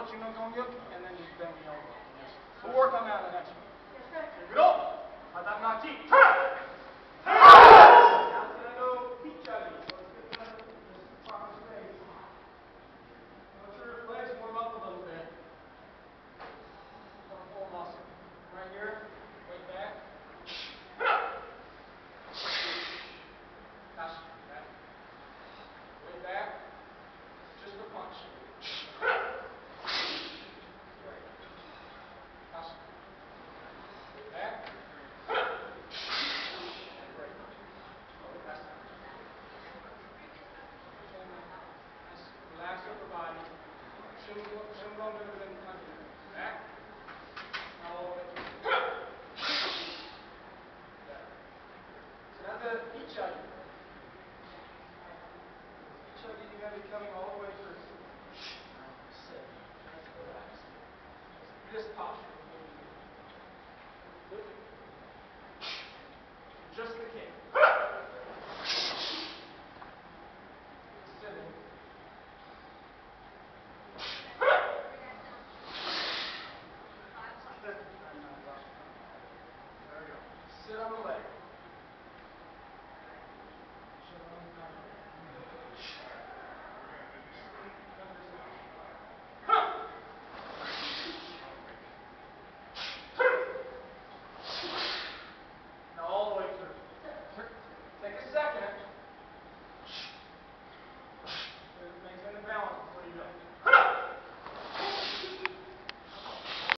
touch your nose on you, and then just bend the elbow. We'll work on that in the next one. Here we go. Hadamaki. Turn! Now it's going to go Kichagi. So let's get kind of this proper space. Let your legs warm up a little bit. Full muscle. Right here. Weight back. Back. Weight back. Just a punch. Back. Relax upper body. Back. Now all the way through. So now the Ichagi. Ichagi, you're going to be coming all the way through. Sit. Relax. This posture.